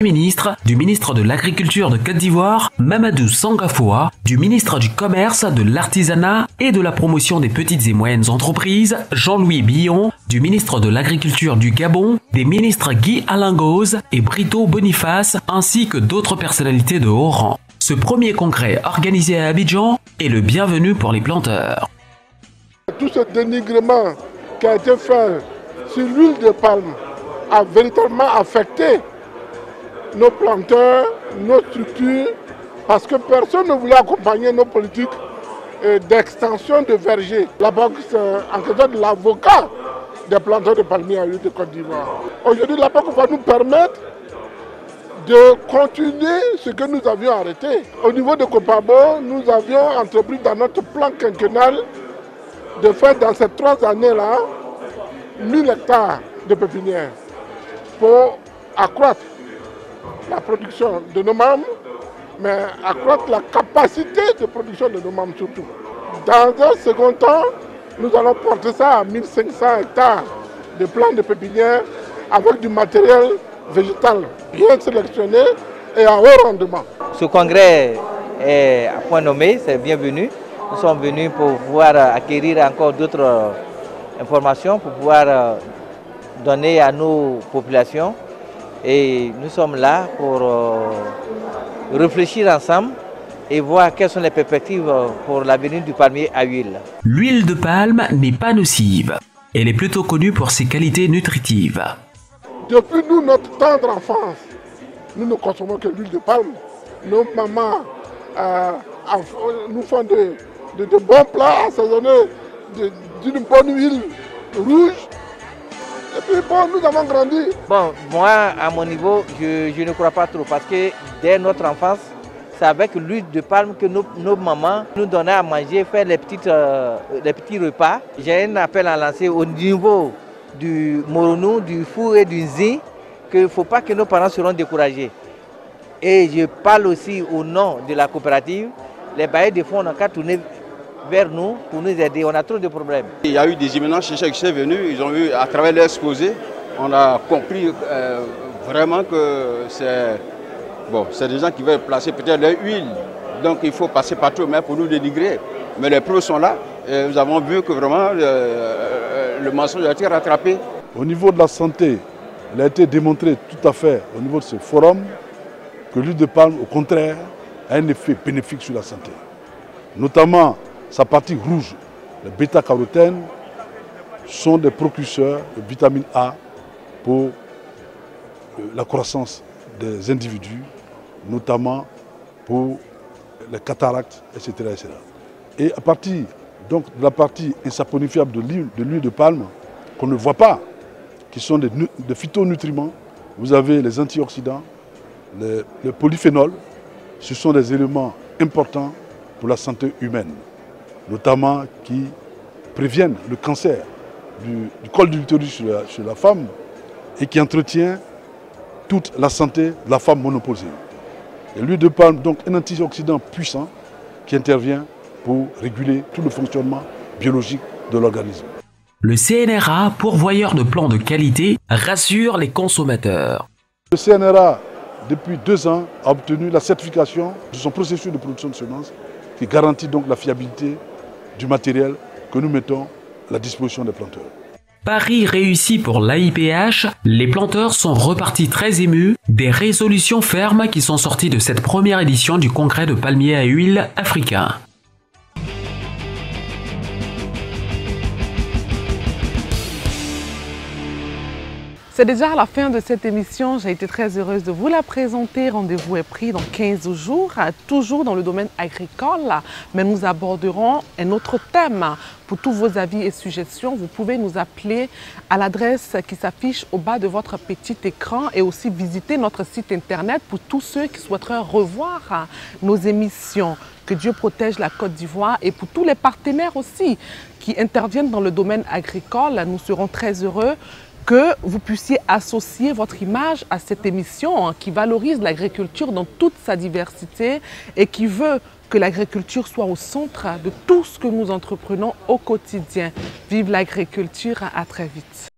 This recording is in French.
ministre, du ministre de l'Agriculture de Côte d'Ivoire, Mamadou Sangafoua, du ministre du Commerce, de l'Artisanat et de la Promotion des petites et moyennes entreprises, Jean-Louis Billon, du ministre de l'Agriculture du Gabon, des ministres Guy Alain Gauze et Brito Boniface, ainsi que d'autres personnalités de haut rang. Ce premier congrès organisé à Abidjan est le bienvenu pour les planteurs. Tout ce dénigrement qui a été fait sur l'huile de palme a véritablement affecté nos planteurs, nos structures, parce que personne ne voulait accompagner nos politiques d'extension de vergers. La banque, c'est en quelque sorte l'avocat des planteurs de palmiers à l'huile de Côte d'Ivoire. Aujourd'hui, la banque va nous permettre de continuer ce que nous avions arrêté. Au niveau de Copabo, nous avions entrepris dans notre plan quinquennal de faire dans ces 3 années-là 1000 hectares de pépinières pour accroître la production de nos membres, mais accroître la capacité de production de nos membres surtout. Dans un second temps, nous allons porter ça à 1500 hectares de plants de pépinières avec du matériel végétal bien sélectionné et à haut rendement. Ce congrès est à point nommé, c'est bienvenu. Nous sommes venus pour pouvoir acquérir encore d'autres informations, pour pouvoir donner à nos populations. Et nous sommes là pour réfléchir ensemble et voir quelles sont les perspectives pour l'avenir du palmier à huile. L'huile de palme n'est pas nocive. Elle est plutôt connue pour ses qualités nutritives. Depuis nous, notre tendre enfance, nous ne consommons que l'huile de palme. Nos mamans nous font de bons plats assaisonnés d'une bonne huile rouge. Et puis bon, nous avons grandi. Bon, moi, à mon niveau, je ne crois pas trop parce que dès notre enfance, c'est avec l'huile de palme que nos mamans nous donnaient à manger, faire les petits repas. J'ai un appel à lancer au niveau du Moronou, du Fou et du Zi, qu'il ne faut pas que nos parents seront découragés. Et je parle aussi au nom de la coopérative. Les bailleurs de fonds n'ont qu'à tourner vers nous pour nous aider. On a trop de problèmes. Il y a eu des éminents chercheurs qui sont venus, ils ont eu, à travers l'exposé, on a compris vraiment que c'est des gens qui veulent placer peut-être leur huile. Donc il faut passer partout mais pour nous dénigrer. Mais les preuves sont là et nous avons vu que vraiment le mensonge a été rattrapé. Au niveau de la santé, il a été démontré tout à fait au niveau de ce forum que l'huile de palme, au contraire, a un effet bénéfique sur la santé. Notamment sa partie rouge, les bêta-carotènes, sont des précurseurs de vitamine A pour la croissance des individus, notamment pour les cataractes, etc., etc. Et à partir donc, de la partie insaponifiable de l'huile de palme, qu'on ne voit pas, qui sont des phytonutriments, vous avez les antioxydants, les polyphénols, ce sont des éléments importants pour la santé humaine, notamment qui préviennent le cancer du col de l'utérus chez la femme et qui entretient toute la santé de la femme monopausée. L'huile de palme, donc un antioxydant puissant qui intervient pour réguler tout le fonctionnement biologique de l'organisme. Le CNRA, pourvoyeur de plants de qualité, rassure les consommateurs. Le CNRA, depuis 2 ans, a obtenu la certification de son processus de production de semences qui garantit donc la fiabilité du matériel que nous mettons à la disposition des planteurs. Pari réussi pour l'AIPH, les planteurs sont repartis très émus des résolutions fermes qui sont sorties de cette première édition du congrès de palmiers à huile africain. C'est déjà la fin de cette émission. J'ai été très heureuse de vous la présenter. Rendez-vous est pris dans 15 jours, toujours dans le domaine agricole, mais nous aborderons un autre thème. Pour tous vos avis et suggestions, vous pouvez nous appeler à l'adresse qui s'affiche au bas de votre petit écran et aussi visiter notre site internet pour tous ceux qui souhaiteraient revoir nos émissions. Que Dieu protège la Côte d'Ivoire et pour tous les partenaires aussi qui interviennent dans le domaine agricole, nous serons très heureux que vous puissiez associer votre image à cette émission qui valorise l'agriculture dans toute sa diversité et qui veut que l'agriculture soit au centre de tout ce que nous entreprenons au quotidien. Vive l'agriculture, à très vite.